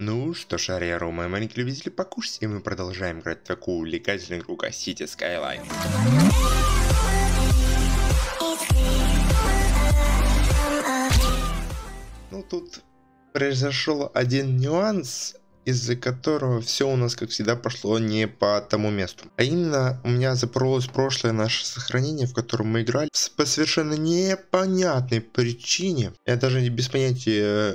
Ну что ж, Ариару, мои маленькие любители покушать, и мы продолжаем играть в такую увлекательную игру, как City Skyline. Ну тут произошел один нюанс, из-за которого все у нас, как всегда, пошло не по тому месту. А именно, у меня запоролось прошлое наше сохранение, в котором мы играли, по совершенно непонятной причине. Я даже не без понятия,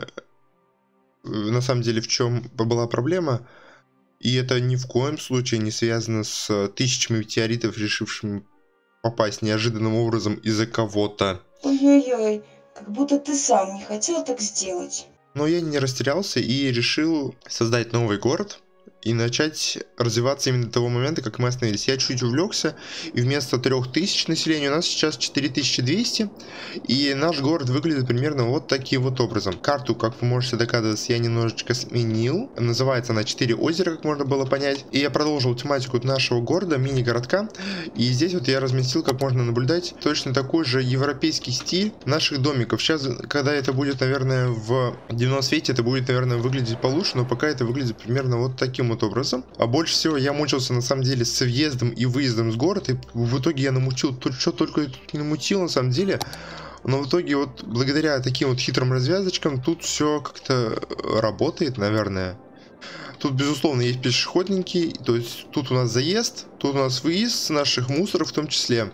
на самом деле, в чем была проблема. И это ни в коем случае не связано с тысячами метеоритов, решившими попасть неожиданным образом из-за кого-то. Ой-ой-ой, как будто ты сам не хотел так сделать. Но я не растерялся и решил создать новый город и начать развиваться именно до того момента, как мы остановились. Я чуть увлекся, и вместо 3000 населения у нас сейчас 4200, и наш город выглядит примерно вот таким вот образом. Карту, как вы можете догадываться, я немножечко сменил. Называется она 4 озера, как можно было понять. И я продолжил тематику нашего города, мини-городка. И здесь вот я разместил, как можно наблюдать, точно такой же европейский стиль наших домиков. Сейчас, когда это будет, наверное, в дневном свете, это будет, наверное, выглядеть получше, но пока это выглядит примерно вот таким вот образом. А больше всего я мучился на самом деле с въездом и выездом с города, и в итоге я намутил, что только я тут не намутил на самом деле, но в итоге вот благодаря таким вот хитрым развязочкам тут все как-то работает, наверное. Тут безусловно есть пешеходники, то есть тут у нас заезд, тут у нас выезд с наших мусоров в том числе.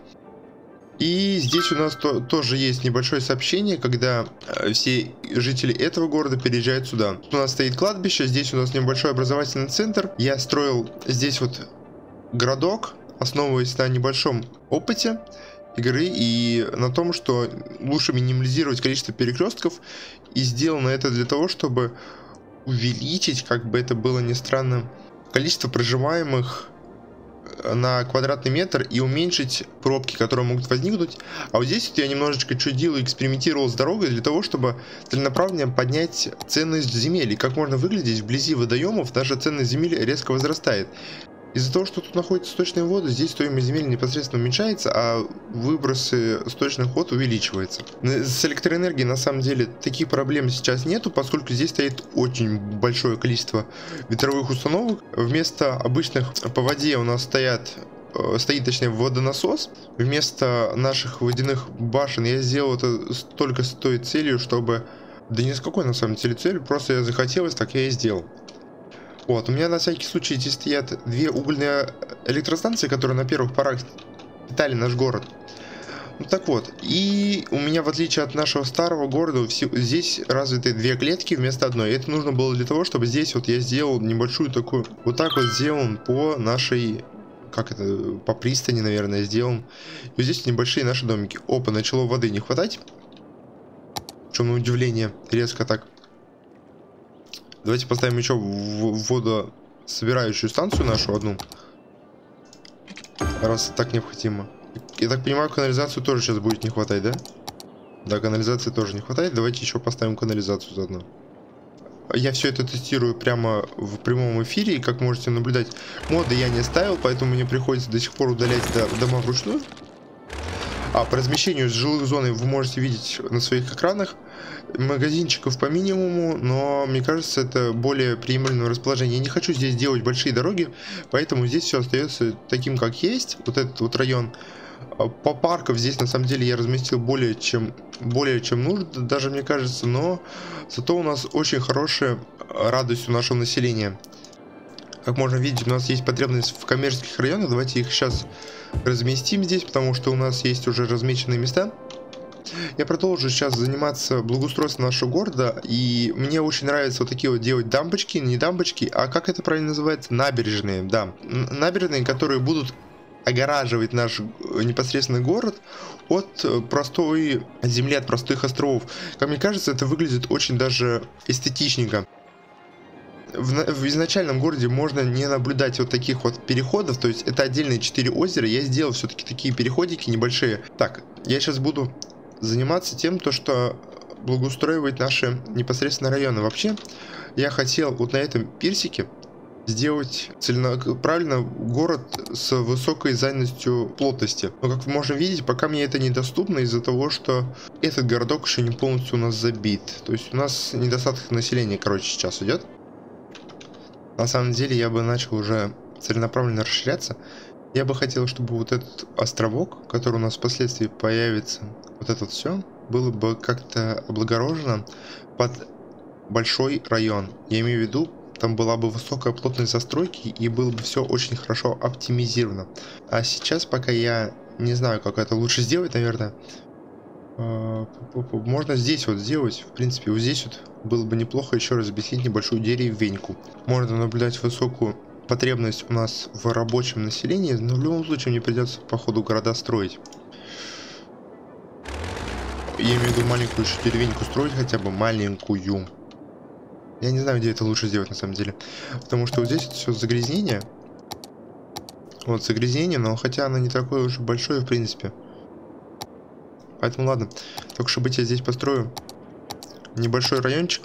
И здесь у нас тоже есть небольшое сообщение, когда все жители этого города переезжают сюда. Тут у нас стоит кладбище, здесь у нас небольшой образовательный центр. Я строил здесь вот городок, основываясь на небольшом опыте игры и на том, что лучше минимализировать количество перекрестков. И сделано это для того, чтобы увеличить, как бы это было ни странно, количество проживаемых на квадратный метр и уменьшить пробки, которые могут возникнуть. А вот здесь вот я немножечко чудил и экспериментировал с дорогой для того, чтобы целенаправленно поднять ценность земель. И как можно выглядеть вблизи водоемов, даже ценность земель резко возрастает. Из-за того, что тут находятся сточные воды, здесь стоимость земель непосредственно уменьшается, а выбросы сточных вод увеличиваются. С электроэнергией на самом деле таких проблем сейчас нету, поскольку здесь стоит очень большое количество ветровых установок. Вместо обычных по воде у нас стоит точнее водонасос. Вместо наших водяных башен я сделал это только с той целью, чтобы... Да ни с какой на самом деле целью, просто я захотелось, так я и сделал. Вот, у меня на всякий случай здесь стоят две угольные электростанции, которые на первых порах питали наш город. Ну так вот, и у меня, в отличие от нашего старого города, здесь развиты две клетки вместо одной. И это нужно было для того, чтобы здесь вот я сделал небольшую такую, вот так вот сделан по нашей, как это, по пристани, наверное, сделан. И вот здесь небольшие наши домики. Опа, начало воды не хватать. Что на удивление, резко так. Давайте поставим еще водособирающую станцию нашу одну. Раз так необходимо. Я так понимаю, канализацию тоже сейчас будет не хватать, да? Да, канализации тоже не хватает. Давайте еще поставим канализацию заодно. Я все это тестирую прямо в прямом эфире. И как можете наблюдать, моды я не ставил, поэтому мне приходится до сих пор удалять дома вручную. А по размещению жилых зон вы можете видеть на своих экранах. Магазинчиков по минимуму, но мне кажется, это более приемлемое расположение. Я не хочу здесь делать большие дороги, поэтому здесь все остается таким, как есть. Вот этот вот район. По паркам здесь на самом деле я разместил более чем нужно, даже мне кажется, но зато у нас очень хорошая радость у нашего населения. Как можно видеть, у нас есть потребность в коммерческих районах. Давайте их сейчас разместим здесь, потому что у нас есть уже размеченные места. Я продолжу сейчас заниматься благоустройством нашего города, и мне очень нравится вот такие вот делать дамбочки, не дамбочки, а как это правильно называется? Набережные, да. Набережные, которые будут огораживать наш непосредственно город от простой земли, от простых островов. Как мне кажется, это выглядит очень даже эстетичненько. В изначальном городе можно не наблюдать вот таких вот переходов, то есть это отдельные 4 озера. Я сделал все-таки такие переходики небольшие. Так, я сейчас буду заниматься тем, что благоустраивать наши непосредственно районы. Вообще, я хотел вот на этом пирсике сделать правильно город с высокой занятостью плотности. Но как вы можете видеть, пока мне это недоступно из-за того, что этот городок еще не полностью у нас забит. То есть у нас недостаток населения, короче, сейчас идет. на самом деле я бы начал уже целенаправленно расширяться. Я бы хотел, чтобы вот этот островок, который у нас впоследствии появится, вот это все, было бы как-то облагорожено под большой район. Я имею в виду, там была бы высокая плотность застройки и было бы все очень хорошо оптимизировано. А сейчас, пока я не знаю, как это лучше сделать, наверное, можно здесь вот сделать, в принципе, вот здесь вот было бы неплохо еще разместить небольшую деревеньку. Можно наблюдать высокую потребность у нас в рабочем населении, но в любом случае мне придется по ходу города строить. Я имею в виду маленькую еще деревеньку строить, хотя бы маленькую. Я не знаю, где это лучше сделать на самом деле. Потому что вот здесь это все загрязнение. Вот загрязнение, но хотя оно не такое уж большое в принципе. Поэтому ладно. Только чтобы я здесь построю небольшой райончик.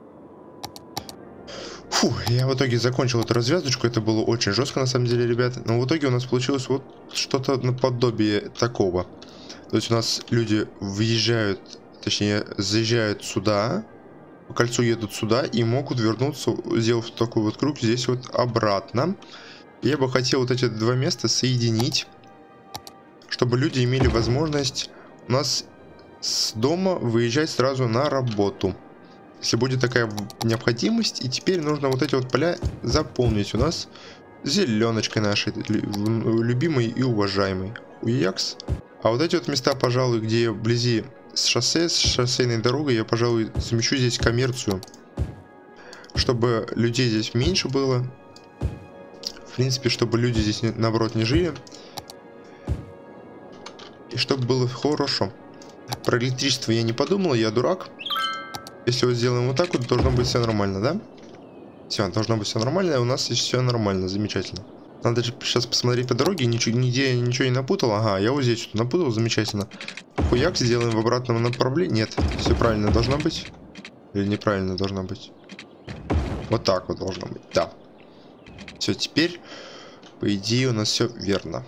Фу, я в итоге закончил эту развязочку. Это было очень жестко на самом деле, ребят. Но в итоге у нас получилось вот что-то наподобие такого. То есть у нас люди въезжают, точнее заезжают сюда, по кольцу едут сюда и могут вернуться, сделав такой вот круг здесь вот обратно. Я бы хотел вот эти два места соединить, чтобы люди имели возможность у нас с дома выезжать сразу на работу, если будет такая необходимость. И теперь нужно вот эти вот поля заполнить у нас зеленочкой нашей любимой и уважаемой. Уякс. А вот эти вот места, пожалуй, где вблизи с шоссе, с шоссейной дорогой, я, пожалуй, замещу здесь коммерцию, чтобы людей здесь меньше было. В принципе, чтобы люди здесь, наоборот, не жили. И чтобы было хорошо. Про электричество я не подумал, я дурак. Если вот сделаем вот так вот, должно быть все нормально, да? Все, должно быть все нормально, и у нас здесь все нормально, замечательно. Надо же сейчас посмотреть по дороге, нигде ничего не напутал. Ага, я вот здесь что-то напутал, замечательно. Хуяк, сделаем в обратном направлении. Нет, все правильно должно быть. Или неправильно должно быть? Вот так вот должно быть, да. Все, теперь, по идее, у нас все верно.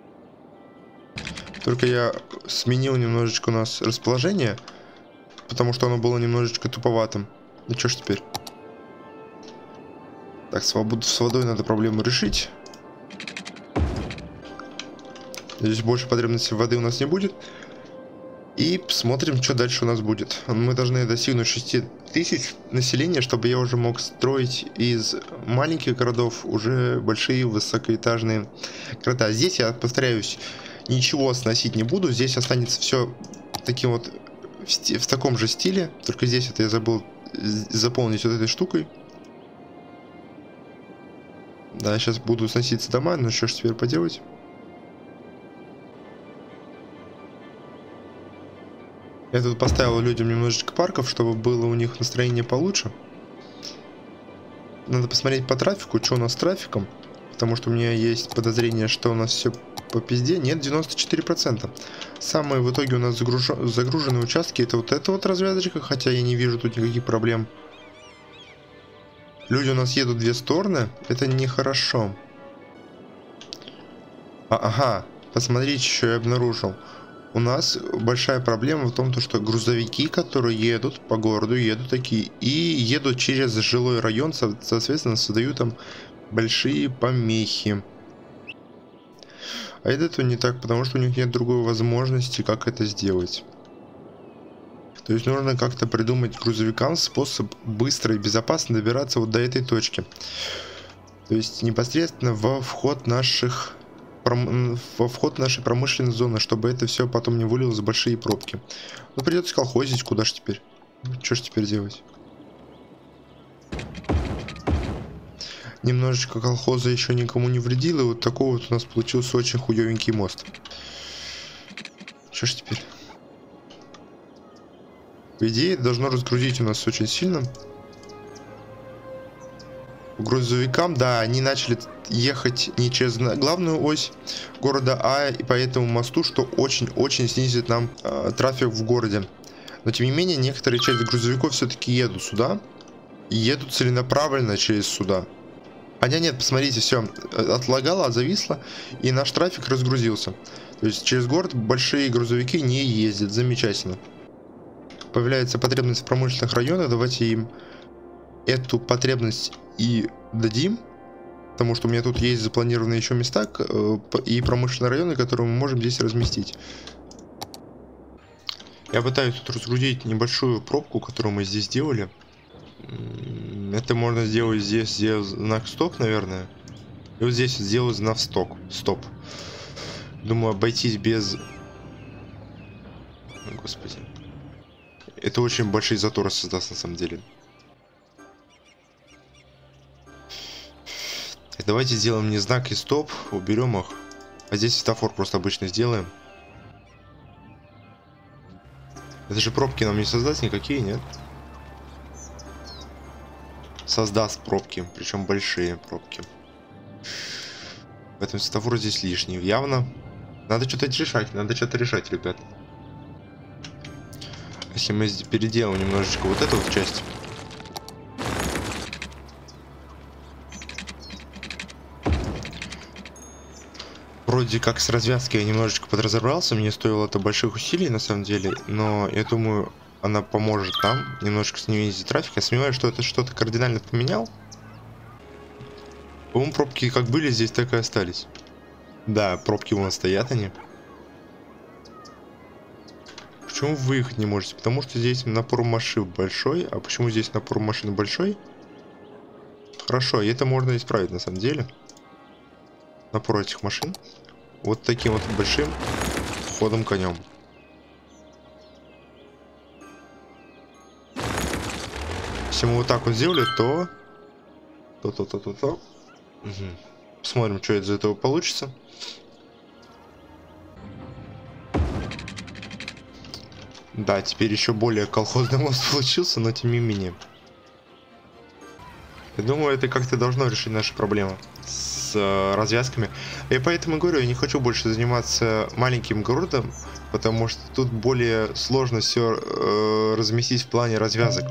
Только я сменил немножечко у нас расположение, потому что оно было немножечко туповатым. Ну что ж теперь? Так, с водой надо проблему решить. Здесь больше потребности воды у нас не будет. И посмотрим, что дальше у нас будет. Мы должны достигнуть 6000 населения, чтобы я уже мог строить из маленьких городов уже большие высокоэтажные города. Здесь, я повторяюсь, ничего сносить не буду. Здесь останется все таким вот в таком же стиле. Только здесь это я забыл заполнить вот этой штукой. Да, сейчас буду сноситься дома, но что ж теперь поделать? Я тут поставил людям немножечко парков, чтобы было у них настроение получше. Надо посмотреть по трафику, что у нас с трафиком. Потому что у меня есть подозрение, что у нас все по пизде. Нет, 94%. Самые в итоге у нас загруженные участки это вот эта вот развязочка, хотя я не вижу тут никаких проблем. Люди у нас едут в две стороны, это нехорошо. Ага, посмотрите, что я обнаружил. У нас большая проблема в том, что грузовики, которые едут по городу, едут такие и едут через жилой район, соответственно, создают там большие помехи. А это не так, потому что у них нет другой возможности, как это сделать. То есть нужно как-то придумать грузовикам способ быстро и безопасно добираться вот до этой точки. То есть непосредственно во вход нашей промышленной зоны, чтобы это все потом не вылилось в большие пробки. Ну придется колхозить, куда же теперь? Что ж теперь делать? Немножечко колхоза еще никому не вредил, и вот такой вот у нас получился очень хуёвенький мост. Что ж теперь? По идее, это должно разгрузить у нас очень сильно. Грузовикам, да, они начали ехать не через главную ось города, а и по этому мосту, что очень-очень снизит нам трафик в городе. Но тем не менее, некоторые части грузовиков все-таки едут сюда. И едут целенаправленно через сюда. Хотя нет, посмотрите, все отлагало, зависло, и наш трафик разгрузился. То есть через город большие грузовики не ездят. Замечательно. Появляется потребность в промышленных районах. Давайте им эту потребность и дадим. Потому что у меня тут есть запланированные еще места и промышленные районы, которые мы можем здесь разместить. Я пытаюсь тут разгрузить небольшую пробку, которую мы здесь сделали. Это можно сделать здесь, знак стоп, наверное. И вот здесь сделаю знак стоп. Думаю, обойтись без... Господи. Это очень большие заторы создаст на самом деле. Давайте сделаем не знак и стоп, уберем их. А здесь светофор просто обычно сделаем. Это же пробки нам не создаст никакие, нет? Создаст пробки, причем большие пробки. Поэтому светофор здесь лишний, явно. Надо что-то решать, ребят. Если мы переделаем немножечко вот эту вот часть. Вроде как с развязкой я немножечко подразобрался, мне стоило это больших усилий на самом деле, но я думаю, она поможет нам немножечко снизить трафик. Я сомневаюсь, что это что-то кардинально поменял. По-моему, пробки как были здесь, так и остались. Да, пробки у нас стоят они. Почему вы выехать не можете? Потому что здесь напор машин большой. А почему здесь напор машин большой? Хорошо, и это можно исправить на самом деле. Напор этих машин вот таким вот большим ходом конем. Если мы вот так вот сделали, то... Угу. Посмотрим, что из этого получится. Да, теперь еще более колхозный мост получился, но тем не менее. Я думаю, это как-то должно решить наши проблемы с развязками. И поэтому говорю, я не хочу больше заниматься маленьким городом, потому что тут более сложно все разместить в плане развязок.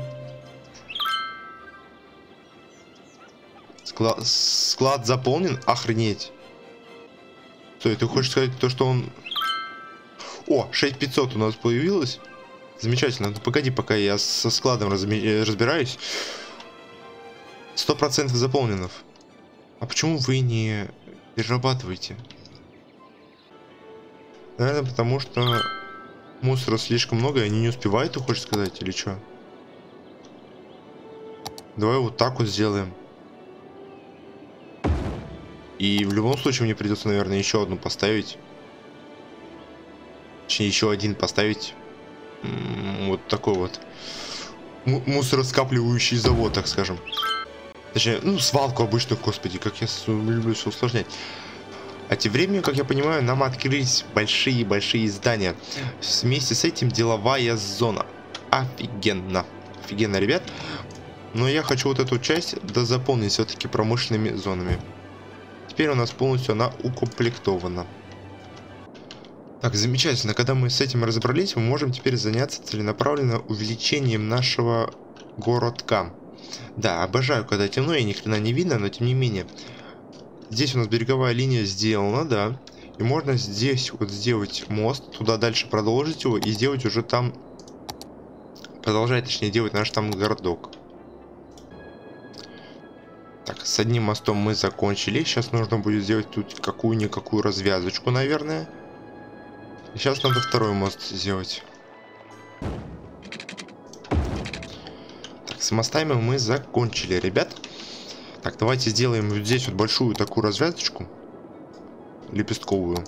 Склад заполнен? Охренеть. Стой, ты хочешь сказать то, что он... О, 6500 у нас появилось. Замечательно. Ну, погоди, пока я со складом разбираюсь. 100% заполненов. А почему вы не перерабатываете? Наверное, потому что мусора слишком много, и они не успевают, ты хочешь сказать, или что? Давай вот так вот сделаем. И в любом случае мне придется, наверное, еще одну поставить. Точнее, еще один поставить. Вот такой вот мусороскапливающий завод, так скажем. Точнее, ну, свалку обычную, господи, как я люблю все усложнять. А тем временем, как я понимаю, нам открылись большие здания. Вместе с этим деловая зона. Офигенно. Офигенно, ребят. Но я хочу вот эту часть дозаполнить все-таки промышленными зонами. Теперь у нас полностью она укомплектована. Так, замечательно. Когда мы с этим разобрались, мы можем теперь заняться целенаправленно увеличением нашего городка. Да, обожаю, когда темно и ни хрена не видно, но тем не менее. Здесь у нас береговая линия сделана, да. И можно здесь вот сделать мост, туда дальше продолжить его и сделать уже там... Продолжать, точнее, делать наш там городок. Так, с одним мостом мы закончили. Сейчас нужно будет сделать тут какую-никакую развязочку, наверное. И сейчас надо второй мост сделать. Так, с мостами мы закончили, ребят. Так, давайте сделаем вот здесь вот большую такую развязочку. Лепестковую.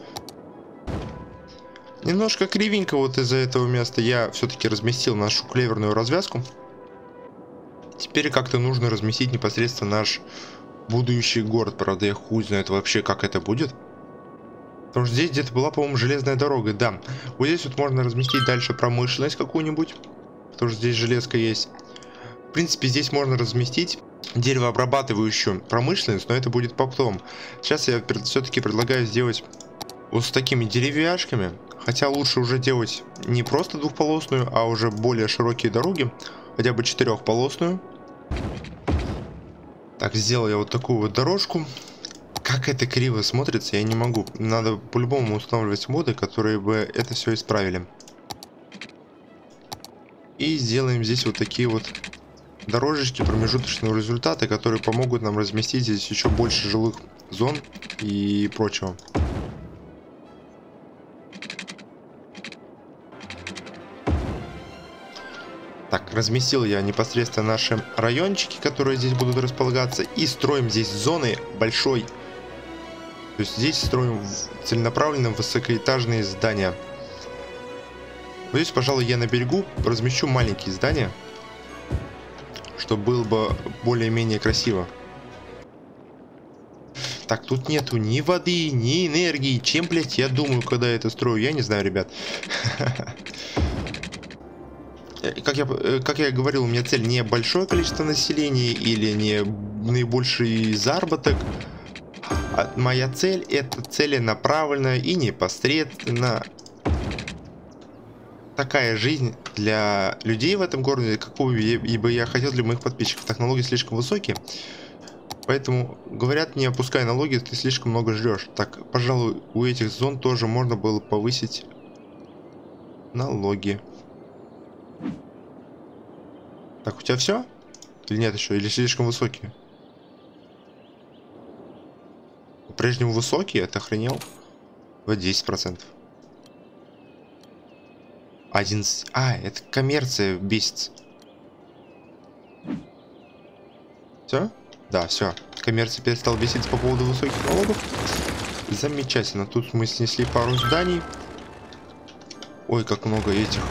Немножко кривенько вот из-за этого места я все-таки разместил нашу клеверную развязку. Теперь как-то нужно разместить непосредственно наш будущий город. Правда, я хуй знает вообще, как это будет. Потому что здесь где-то была, по-моему, железная дорога. Да, вот здесь вот можно разместить дальше промышленность какую-нибудь. Потому что здесь железка есть. В принципе, здесь можно разместить деревообрабатывающую промышленность, но это будет потом. Сейчас я все-таки предлагаю сделать вот с такими деревяшками. Хотя лучше уже делать не просто двухполосную, а уже более широкие дороги. Хотя бы четырехполосную. Так, сделал я вот такую вот дорожку. Как это криво смотрится, я не могу. Надо по-любому устанавливать моды, которые бы это все исправили. И сделаем здесь вот такие вот дорожечки промежуточного результата, которые помогут нам разместить здесь еще больше жилых зон и прочего. Так, разместил я непосредственно наши райончики, которые здесь будут располагаться, и строим здесь зоны большой. То есть здесь строим целенаправленно высокоэтажные здания. Вот здесь, пожалуй, я на берегу размещу маленькие здания, чтобы было бы более-менее красиво. Так, тут нету ни воды, ни энергии. Чем, блять, я думаю, когда я это строю? Я не знаю, ребят. Как я говорил, у меня цель не большое количество населения или не наибольший заработок. А моя цель — это целенаправленная и непосредственно такая жизнь для людей в этом городе, какую бы я хотел для моих подписчиков. Так, налоги слишком высокие, поэтому говорят, не опускай налоги, ты слишком много жрешь. Так, пожалуй, у этих зон тоже можно было повысить налоги. Так, у тебя все? Или нет еще? Или слишком высокие? По-прежнему высокие? Ты охренел? Вот 10%. 11. А, это коммерция бесится. Все? Да, все. Коммерция перестала беситься по поводу высоких налогов. Замечательно. Тут мы снесли пару зданий. Ой, как много этих.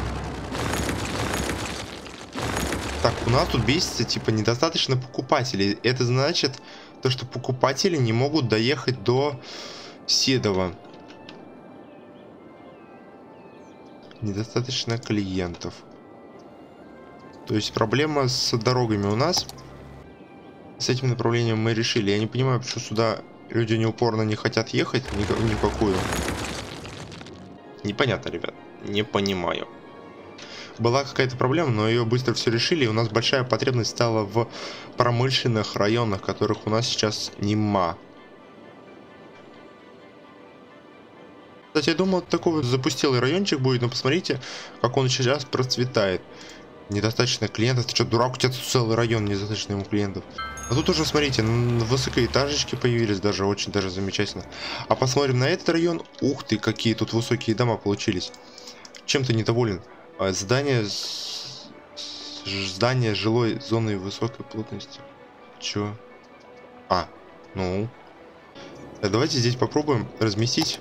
Так, у нас тут бесится, типа, недостаточно покупателей. Это значит, то, что покупатели не могут доехать до Седова. Недостаточно клиентов. То есть проблема с дорогами у нас. С этим направлением мы решили. Я не понимаю, почему сюда люди неупорно не хотят ехать. Ни в какую. Непонятно, ребят. Не понимаю. Была какая-то проблема, но ее быстро все решили. И у нас большая потребность стала в промышленных районах, которых у нас сейчас нема. Кстати, я думал, такой вот запустелый райончик будет, но посмотрите, как он сейчас процветает. Недостаточно клиентов. Ты что, дурак, у тебя тут целый район, недостаточно ему клиентов. А тут уже, смотрите, высокоэтажечки появились, даже очень даже замечательно. А посмотрим на этот район. Ух ты, какие тут высокие дома получились. Чем ты недоволен? Здание жилой зоны высокой плотности. Чё? А, ну. Давайте здесь попробуем разместить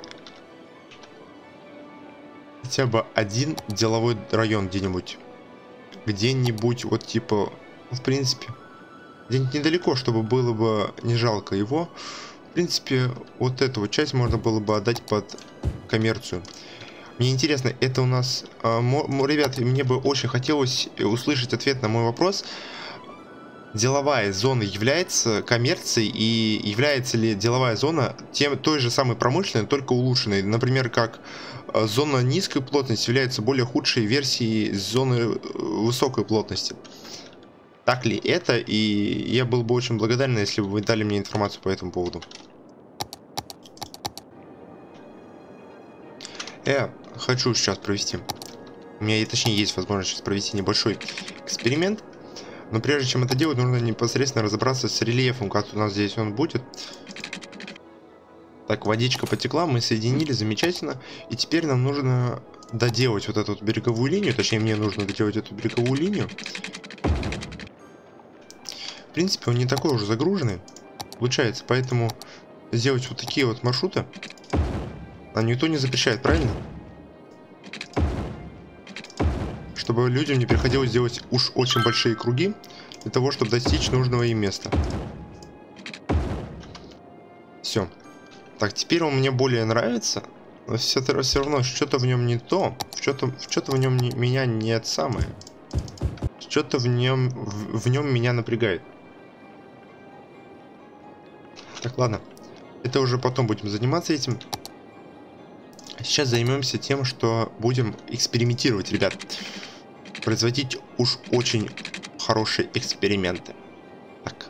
хотя бы один деловой район где-нибудь. Где-нибудь вот типа, в принципе, где-нибудь недалеко, чтобы было бы не жалко его. В принципе, вот эту вот часть можно было бы отдать под коммерцию. Мне интересно, это у нас... ребята, мне бы очень хотелось услышать ответ на мой вопрос. Деловая зона является коммерцией, и является ли деловая зона той же самой промышленной, только улучшенной? Например, как зона низкой плотности является более худшей версией зоны высокой плотности. Так ли это? И я был бы очень благодарен, если бы вы дали мне информацию по этому поводу. Хочу сейчас провести. У меня, точнее, есть возможность сейчас провести небольшой эксперимент. Но прежде чем это делать, нужно непосредственно разобраться с рельефом, как у нас здесь он будет. Так, водичка потекла, мы соединили, замечательно. И теперь нам нужно доделать вот эту вот береговую линию. Точнее, мне нужно доделать эту береговую линию. В принципе, он не такой уже загруженный получается, поэтому сделать вот такие вот маршруты нам никто не запрещает, правильно? Чтобы людям не приходилось делать уж очень большие круги для того, чтобы достичь нужного им места. Все. Так, теперь он мне более нравится, но все равно что-то в нем не то, что-то в нем меня нет самое. Что-то в нем меня напрягает. Так, ладно. Это уже потом будем заниматься этим. Сейчас займемся тем, что будем экспериментировать, ребят. Производить уж очень хорошие эксперименты. Так.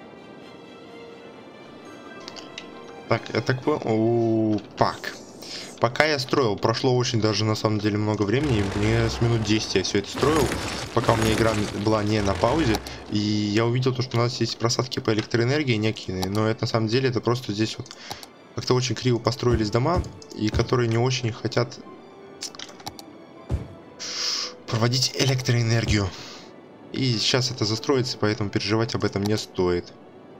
Так, я так понял. Пак. пока я строил, прошло очень даже на самом деле много времени, мне с минут 10 я все это строил, пока у меня игра была не на паузе, и я увидел то, что у нас есть просадки по электроэнергии некие, но это на самом деле это просто здесь вот как-то очень криво построились дома, и которые не очень хотят проводить электроэнергию. И сейчас это застроится, поэтому переживать об этом не стоит.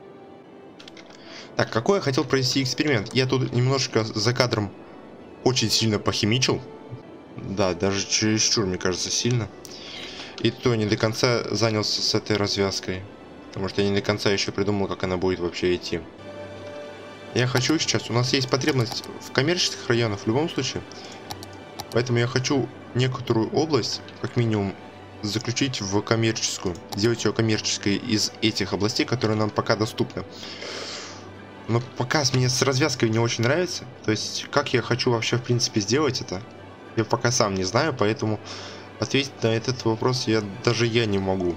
Так, какой я хотел провести эксперимент? Я тут немножко за кадром очень сильно похимичил. Да, даже чересчур, мне кажется, сильно. И то не до конца занялся с этой развязкой. Потому что я не до конца еще придумал, как она будет вообще идти. Я хочу сейчас... У нас есть потребность в коммерческих районах в любом случае. Поэтому я хочу некоторую область, как минимум, заключить в коммерческую. Сделать ее коммерческой из этих областей, которые нам пока доступны. Но пока мне с развязкой не очень нравится. То есть, как я хочу вообще, в принципе, сделать это, я пока сам не знаю, поэтому ответить на этот вопрос даже я не могу.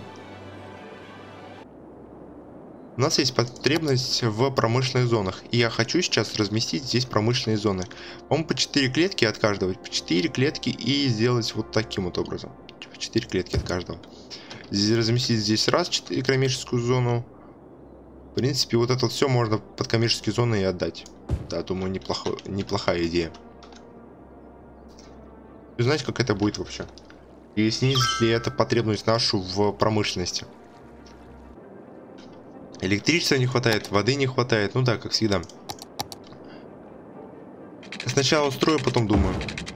У нас есть потребность в промышленных зонах. И я хочу сейчас разместить здесь промышленные зоны. По-моему, по 4 клетки от каждого. По 4 клетки и сделать вот таким вот образом. 4 клетки от каждого. Здесь разместить здесь раз коммерческую зону. В принципе, вот это вот все можно под коммерческие зоны и отдать. Да, думаю, неплохая идея. Вы знаете, как это будет вообще? И снизит ли это потребность нашу в промышленности? Электричества не хватает, воды не хватает. Ну да, как всегда. Сначала строю, потом думаю.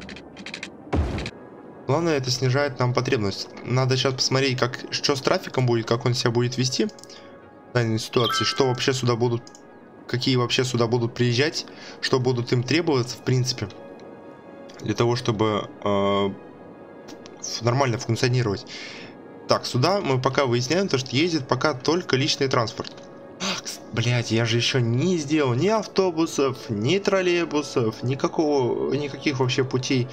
Главное, это снижает нам потребность. Надо сейчас посмотреть, что с трафиком будет, как он себя будет вести в данной ситуации, что вообще сюда будут, какие вообще сюда будут приезжать, что будут им требоваться, в принципе, для того, чтобы нормально функционировать. Так, сюда мы пока выясняем то, что ездит пока только личный транспорт. Блять, я же еще не сделал ни автобусов, ни троллейбусов, никаких вообще путей.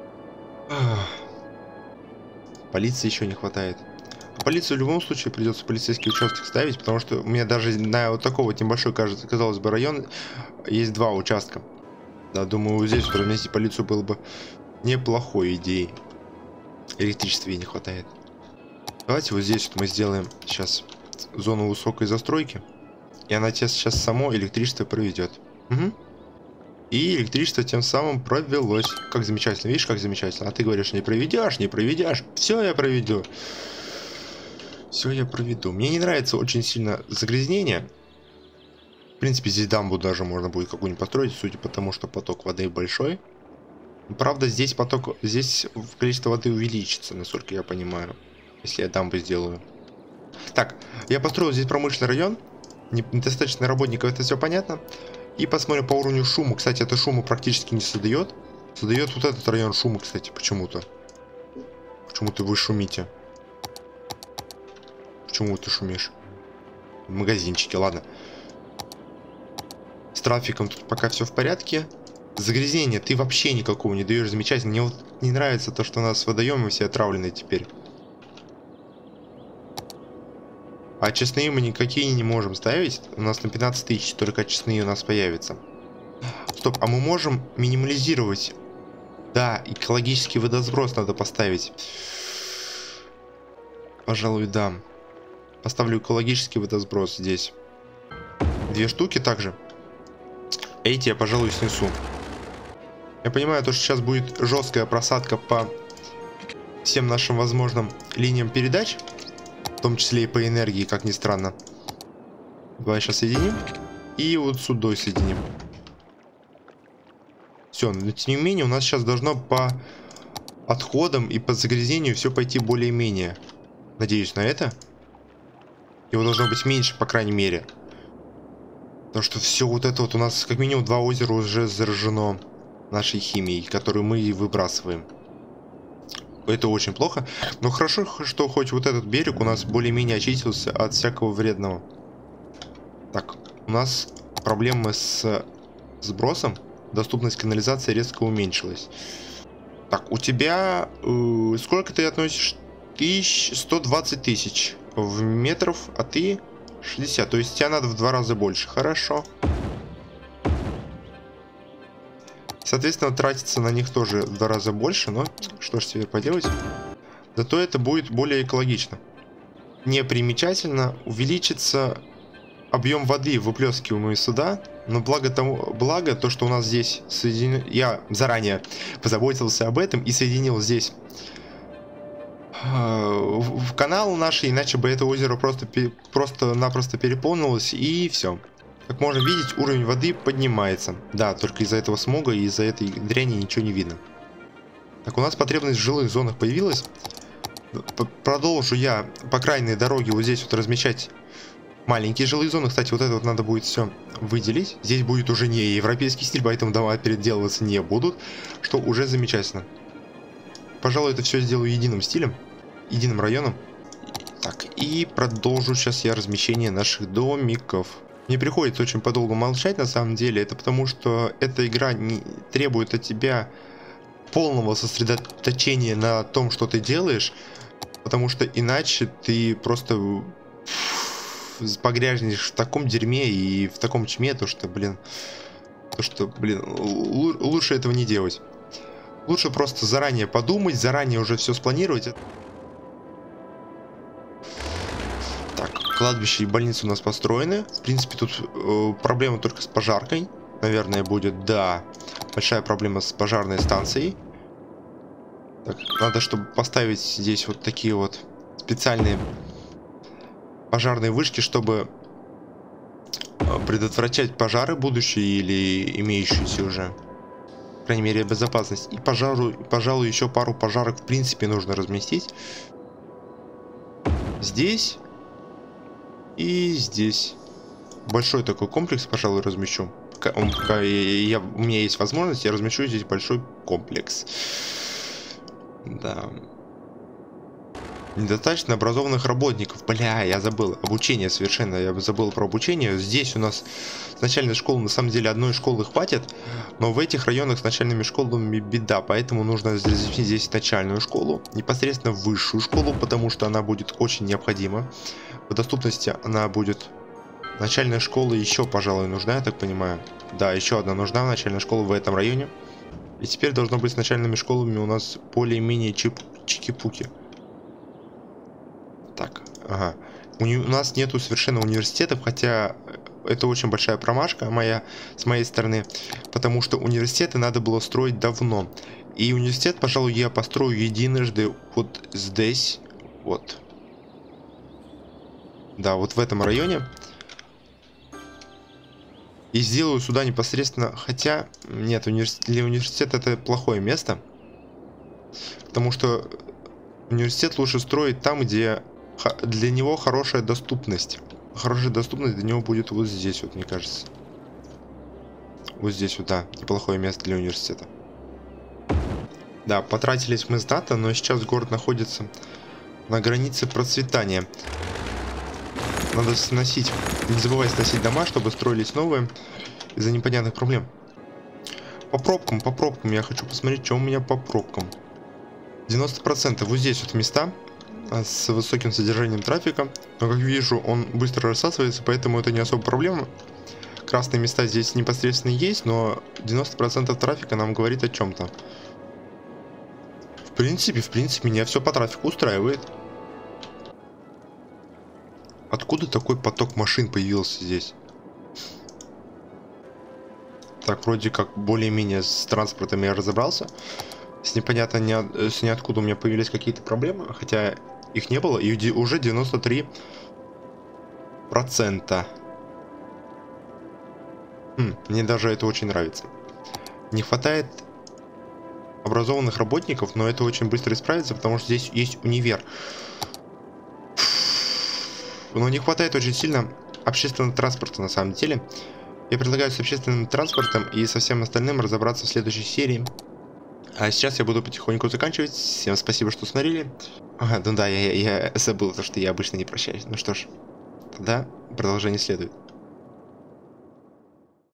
Полиции еще не хватает. Полицию в любом случае придется полицейский участок ставить, потому что у меня даже на вот такого вот небольшой, казалось бы, район есть 2 участка. Да, думаю, здесь вот разместить полицию было бы неплохой идеей. Электричества ей не хватает. Давайте вот здесь вот мы сделаем сейчас зону высокой застройки. И она сейчас само электричество проведет. Угу. И электричество тем самым провелось. Как замечательно, видишь, как замечательно. А ты говоришь, не проведешь, не проведешь. Все я проведу. Все я проведу. Мне не нравится очень сильно загрязнение. В принципе, здесь дамбу даже можно будет какую-нибудь построить, судя по тому, что поток воды большой. Правда, здесь количество воды увеличится, насколько я понимаю, если я дамбу сделаю. Так, я построил здесь промышленный район. Недостаточно работников, это все понятно. И посмотрим по уровню шума. Кстати, это шума практически не создает. Создает вот этот район шума, кстати, почему-то. Почему-то вы шумите. Почему ты шумишь? В магазинчике, ладно. С трафиком тут пока все в порядке. Загрязнение ты вообще никакого не даешь, замечательно. Мне вот не нравится то, что у нас водоемы все отравлены теперь. А очистные мы никакие не можем ставить. У нас на 15 тысяч только очистные у нас появятся. Стоп, а мы можем минимализировать. Да, экологический водосброс надо поставить. Пожалуй, да. Поставлю экологический водосброс здесь. 2 штуки также. Эти я, пожалуй, снесу. Я понимаю, то, что сейчас будет жесткая просадка по всем нашим возможным линиям передач. В том числе и по энергии, как ни странно. Давай сейчас соединим. И вот сюда соединим. Все, но тем не менее у нас сейчас должно по отходам и по загрязнению все пойти более-менее. Надеюсь на это. Его должно быть меньше, по крайней мере. Потому что все вот это вот у нас как минимум 2 озера уже заражено нашей химией, которую мы и выбрасываем. Это очень плохо. Но хорошо, что хоть вот этот берег у нас более-менее очистился от всякого вредного. Так, у нас проблемы с сбросом. Доступность канализации резко уменьшилась. Так, у тебя... сколько ты относишь? 120 тысяч в метров, а ты 60. То есть тебе надо в 2 раза больше. Хорошо. Соответственно, тратится на них тоже в 2 раза больше, но что ж теперь поделать. Зато это будет более экологично. Непримечательно увеличится объем воды, выплескиваемый сюда. Но благо то, что у нас здесь я заранее позаботился об этом и соединил здесь в канал наш, иначе бы это озеро просто-напросто переполнилось, и все. Как можно видеть, уровень воды поднимается. Да, только из-за этого смога и из-за этой дряни ничего не видно. Так, у нас потребность в жилых зонах появилась. Продолжу я по крайней дороге вот здесь вот размещать маленькие жилые зоны. Кстати, вот это вот надо будет все выделить. Здесь будет уже не европейский стиль, поэтому дома переделываться не будут, что уже замечательно. Пожалуй, это все сделаю единым стилем, единым районом. Так, и продолжу сейчас я размещение наших домиков. Мне приходится очень подолгу молчать, на самом деле. Это потому, что эта игра не требует от тебя полного сосредоточения на том, что ты делаешь. Потому что иначе ты просто погрязнешь в таком дерьме и в таком чме, блин, лучше этого не делать. Лучше просто заранее подумать, заранее уже все спланировать. Так, кладбище и больница у нас построены. В принципе, тут проблема только с пожаркой. Наверное, будет, да, большая проблема с пожарной станцией. Так, надо, чтобы поставить здесь вот такие вот специальные пожарные вышки, чтобы предотвращать пожары будущие или имеющиеся уже. По крайней мере, безопасность. И, пожалуй, еще пару пожарок в принципе нужно разместить. Здесь и здесь. Большой такой комплекс, пожалуй, размещу. У меня есть возможность, я размещу здесь большой комплекс. Да. Недостаточно образованных работников. Бля, я забыл. Обучение совершенно. Я забыл про обучение. Здесь у нас с начальной школы на самом деле одной школы хватит. Но в этих районах с начальными школами беда. Поэтому нужно разместить здесь начальную школу. Непосредственно высшую школу, потому что она будет очень необходима. В доступности она будет... Начальная школа еще, пожалуй, нужна, я так понимаю. Да, еще одна нужна начальная школа в этом районе. И теперь должно быть с начальными школами у нас более-менее чики-пуки. Так, ага. У нас нету совершенно университетов, хотя это очень большая промашка с моей стороны, потому что университеты надо было строить давно. И университет, пожалуй, я построю единожды вот здесь, вот. Да, вот в этом районе. И сделаю сюда непосредственно, хотя, нет, для университета это плохое место. Потому что университет лучше строить там, где для него хорошая доступность. Хорошая доступность для него будет вот здесь вот, мне кажется. Вот здесь вот, да, неплохое место для университета. Да, потратились мы знатно, но сейчас город находится на границе процветания. Надо сносить, не забывай сносить дома, чтобы строились новые из-за непонятных проблем. По пробкам я хочу посмотреть, что у меня по пробкам. 90%. Вот здесь вот места с высоким содержанием трафика. Но, как вижу, он быстро рассасывается, поэтому это не особо проблема. Красные места здесь непосредственно есть, но 90% трафика нам говорит о чем-то. В принципе, меня все по трафику устраивает. Откуда такой поток машин появился здесь? Так, вроде как более-менее с транспортом я разобрался. С непонятно ниоткуда у меня появились какие-то проблемы, хотя их не было. И уже 93%. Мне даже это очень нравится. Не хватает образованных работников, но это очень быстро исправится, потому что здесь есть универ. Но не хватает очень сильно общественного транспорта на самом деле. Я предлагаю с общественным транспортом и со всем остальным разобраться в следующей серии. А сейчас я буду потихоньку заканчивать. Всем спасибо, что смотрели. Ага, ну да, я забыл, то, что я обычно не прощаюсь. Ну что ж, тогда продолжение следует.